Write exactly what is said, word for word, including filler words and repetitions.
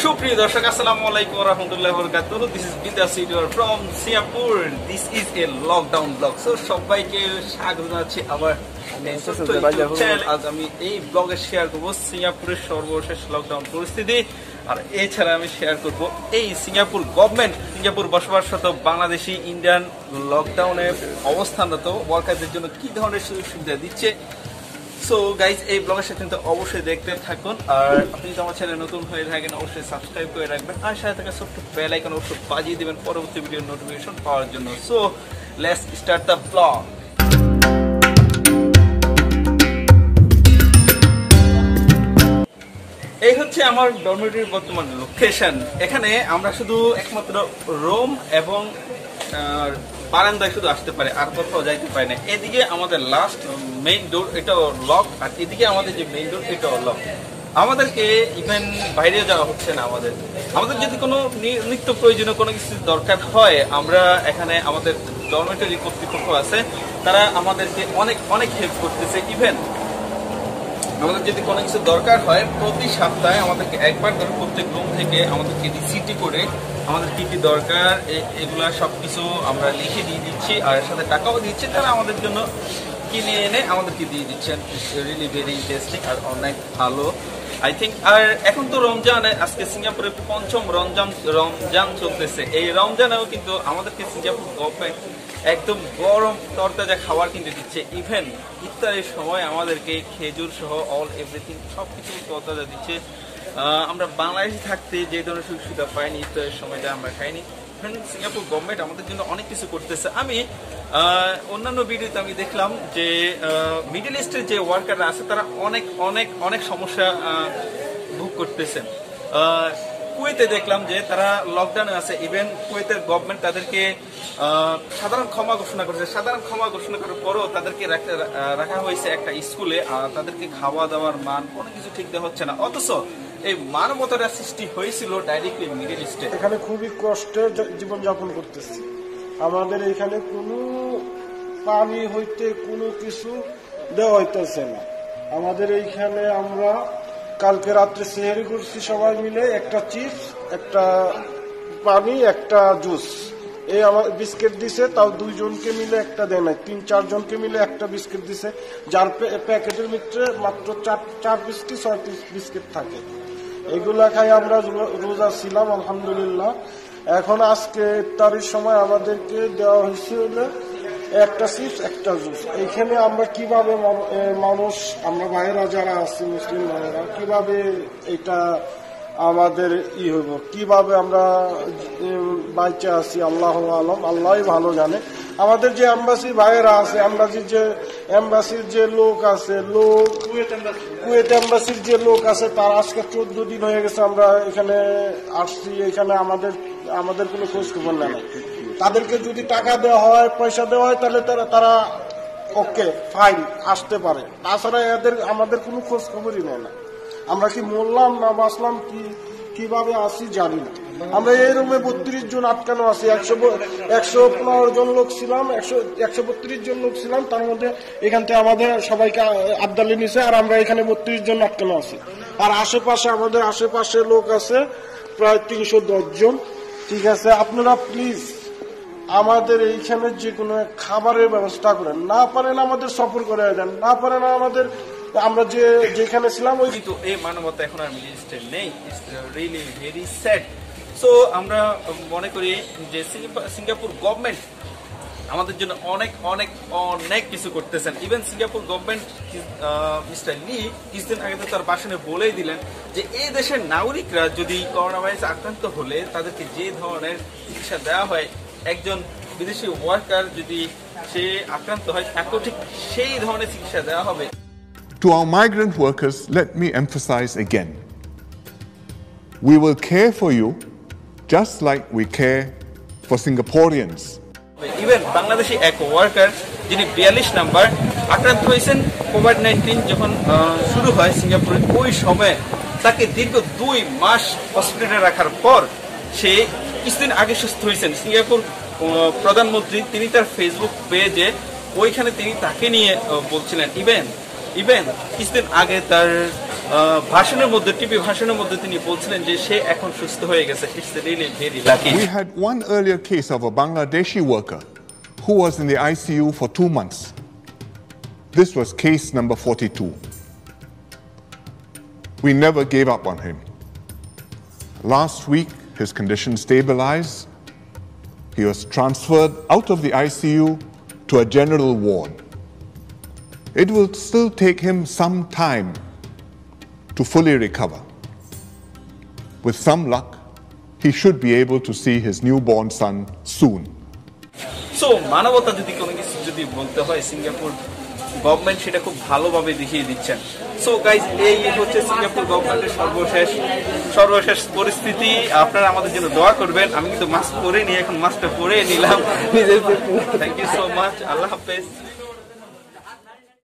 সুপ্রিয় দর্শক আসসালামু আলাইকুম ওয়া রাহমাতুল্লাহি ওয়া বারাকাতুহু। This is Bidas your from Singapore. This is a lockdown vlog. So সবাইকে স্বাগত জানাচ্ছি আমার চ্যানেল। আজ আমি এই ব্লগে শেয়ার করব সিঙ্গাপুরের সর্বশেষ লকডাউন পরিস্থিতি, আর এছাড়া আমি শেয়ার করব এই সিঙ্গাপুর গভর্নমেন্ট সিঙ্গাপুর বসবাসরত বাংলাদেশি ইন্ডিয়ান লকডাউনে অবস্থানরত ওয়ার্কারদের জন্য কি ধরনের সুযোগ সুবিধা দিচ্ছে। সো গাইজ, এই ব্লগের সাথে কিন্তু অবশ্যই দেখতে থাকুন, আর আপনি যদি আমার চ্যানেল নতুন হয়ে থাকেন অবশ্যই সাবস্ক্রাইব করে রাখবেন, আর সাথে থাকা ছোট্ট বেল আইকন অবশ্যই বাজিয়ে দিবেন পরবর্তী ভিডিওর নোটিফিকেশন পাওয়ার জন্য। So let's start the vlog. এই হচ্ছে আমার ডরমিটরির বর্তমান লোকেশন। এখানে আমরা শুধু একমাত্র রুম এবং বারান্দায় শুধু আসতে পারে, আর কোথাও যাইতে পারে না। এদিকে আমাদের লাস্ট মেইন ডোর, এটাও লক, আর এদিকে আমাদের যে মেইন ডোর এটাও লক। আমাদেরকে ইভেন বাইরে যাওয়া হচ্ছে না। আমাদের আমাদের যদি কোনো নিত্য প্রয়োজনীয় কোনো কিছু দরকার হয়, আমরা এখানে আমাদের ডরমিটরি কর্তৃপক্ষ আছে, তারা আমাদেরকে অনেক অনেক হেল্প করতেছে। ইভেন আমাদের যদি কোনো কিছু দরকার হয়, প্রতি সপ্তাহে আমাদেরকে একবার করে প্রত্যেক রুম থেকে আমাদেরকে রিসিটি করে আমাদের কী কী দরকার এগুলা সব কিছু আমরা লিখে দিয়ে দিচ্ছি, আর সাথে টাকাও দিচ্ছি। তারা আমাদের জন্য কিনে এনে আমাদেরকে দিয়ে দিচ্ছেন। রিয়েলি ভেরি ইন্টারেস্টিং আর অনেক ভালো আই থিঙ্ক। আর এখন তো রমজান, আজকে সিঙ্গাপুরে পঞ্চম রমজান রমজান চলতেছে। এই রমজানেও কিন্তু আমাদেরকে সিঙ্গাপুর গভর্নমেন্ট একদম গরম তরতাজা খাবার কিনতে দিচ্ছে। ইভেন ইফতারের সময় আমাদেরকে খেজুর সহ অল এভরিথিং সব কিছু তরতাজা দিচ্ছে। আমরা বাংলাদেশে থাকতে যে ধরনের সুযোগ সুবিধা পাইনি ইফতারের সময়, যা আমরা খাইনি। ইভেন সিঙ্গাপুর গভর্নমেন্ট আমাদের জন্য অনেক কিছু করতেছে। আমি অন্যান্য ভিডিওতে আমি দেখলাম যে মিডল ইস্টের যে ওয়ার্কাররা আছে তারা অনেক অনেক অনেক সমস্যা ভোগ করতেছেন। কুয়েতে দেখলাম যে তারা লকডাউনে আছে। ইভেন কুয়েতের গভর্নমেন্ট তাদেরকে সাধারণ ক্ষমা ঘোষণা করেছে। সাধারণ ক্ষমা ঘোষণা করার পরও তাদেরকে রাখা হয়েছে একটা স্কুলে, আর তাদেরকে খাওয়া দাওয়ার মান কোনো কিছু ঠিক দেওয়া হচ্ছে না। অথচ এই মানবতার সৃষ্টি হয়েছিল ডাইরেক্টলি মিডল ইস্টে। এখানে খুবই কষ্টে জীবনযাপন করতেছি। আমাদের এখানে কোনো পানি হইতে কোনো কিছু দেওয়া হইতেছে না। আমাদের এইখানে আমরা কালকে রাত্রে সেহরি করছি সবাই মিলে, একটা চিপস, একটা পানি, একটা জুস, এই আমার বিস্কিট দিছে, তাও দুইজনকে মিলে একটা দেয় না, তিন চারজনকে মিলে একটা বিস্কিট দিছে, যার প্যাকেটের ভিতরে মাত্র চার চার পিস কি ছয় পিস বিস্কিট থাকে। এগুলা খাই আমরা রোজা ছিলাম আলহামদুলিল্লাহ। এখন আজকে ইফতারের সময় আমাদেরকে দেওয়া হয়েছে হলে একটা চিপস, একটা জুস। এইখানে আমরা কিভাবে মানুষ, আমরা ভাইয়েরা যারা আছি মুসলিম ভাইয়েরা, কিভাবে এটা আমাদের ই হইব, কিভাবে আমরা বাইচে আছি আল্লাহ আলম, আল্লাহই ভালো জানে। আমাদের যে এম্বাসি ভাইয়েরা আছে, এম্বাসির যে এম্বাসির যে লোক আছে, লোক কুয়েত এম্বাসির যে লোক আছে, তার আজকে চোদ্দ দিন হয়ে গেছে আমরা এখানে আসছি। এখানে আমাদের আমাদের কোনো খোঁজ খবর নেই। তাদেরকে যদি টাকা দেওয়া হয়, পয়সা দেওয়া হয়, তাহলে তারা তারা ওকে ফাইন আসতে পারে। তাছাড়া এদের আমাদের কোনো খোঁজ খবরই নেয় না। আমরা কি মরলাম না বাঁচলাম, কি কিভাবে আসি জানি না। আমরা এই রুমে বত্রিশ জন আটকানো আছি। একশো একশো পনেরো জন লোক ছিলাম, একশো একশো বত্রিশ জন লোক ছিলাম। তার মধ্যে এখান থেকে আমাদের সবাইকে আবদালি নিছে, আর আমরা এখানে বত্রিশ জন আটকানো আছি। আর আশেপাশে আমাদের আশেপাশে লোক আছে প্রায় তিনশো দশ জন। ঠিক আছে, আপনারা প্লিজ আমাদের এইখানে যে কোনো খাবারের ব্যবস্থা করেন। না পারেন আমাদের সফর করে দেন, না পারেন আমাদের আমরা যে যেখানে ছিলাম ওই। কিন্তু এই মানবতা এখন আর মিডল ইস্টে নেই। It's really very sad. So আমরা মনে করি যে সিঙ্গাপুর গভর্নমেন্ট আমাদের জন্য অনেক অনেক অনেক কিছু করতেছেন। Even Singapore government mister Lee কিছুদিন আগে তো তার ভাষণে বলেই দিলেন যে এই দেশের নাগরিকরা যদি করোনা ভাইরাসে আক্রান্ত হলে তাদেরকে যে ধরনের চিকিৎসা দেওয়া হয়, একজন বিদেশি ওয়ার্কার যদি সে আক্রান্ত হয় তাকেও ঠিক সেই ধরনের চিকিৎসা দেওয়া হবে। To our migrant workers, let me emphasize again, we will care for you just like we care for Singaporeans. Even Bangladeshi এক ওয়ার্কার যিনি বিয়াল্লিশ নাম্বার আক্রান্ত হয়েছেন কোভিড নাইন্টিন যখন শুরু হয় সিঙ্গাপুরে, ওই সময় তাকে দীর্ঘ দুই মাস হসপিটালে রাখার পর সে কিছুদিন আগে সুস্থ হয়েছেন। সিঙ্গাপুর প্রধানমন্ত্রী তিনি তার ফেসবুক পেজে ওইখানে তিনি তাকে নিয়ে বলছিলেন। ইভেন ইভেন কিছুদিন আগে তার ভাষণের মধ্যে টিভি ভাষণের মধ্যে তিনি বলছিলেন যে সে এখন সুস্থ হয়ে গেছে। It's really very lucky. We had one earlier case of a Bangladeshi worker who was in the I C U for two months. This was case number forty-two. We never gave up on him. Last week, his condition stabilized. He was transferred out of the I C U to a general ward. It will still take him some time to fully recover. With some luck, he should be able to see his newborn son soon. So, মানবতা যদি কোনো কিছু যদি বলতে হয়, Singapore government সেটা খুব ভালোভাবে দেখিয়ে দিচ্ছেন। সো গাইজ, এই হচ্ছে সিঙ্গাপুর গভর্নমেন্টের সর্বশেষ সর্বশেষ পরিস্থিতি। আপনারা আমাদের জন্য দোয়া করবেন। আমি কিন্তু মাস্ক পরে নিয়ে এখন মাস্কটা পরে নিলাম। Thank you so much. আল্লাহ হাফেজ।